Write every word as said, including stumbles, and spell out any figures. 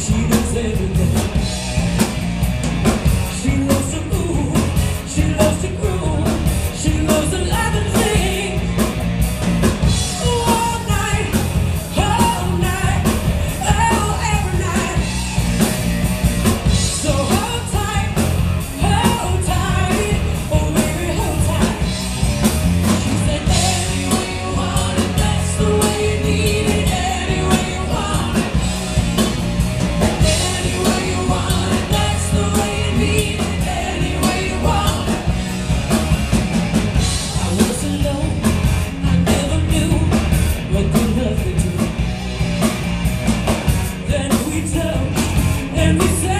She knows everything. She loves to move. She loves to groove. She loves to laugh and sing. All night, all night, oh, every night. So hold tight, hold tight, oh baby, hold tight. She said, any way you want it, that's the way you need it. Any way you want it, any way you want it, that's the way you need it. Any way you want it. I was alone, I never knew what good love could do. Then we touched and we said.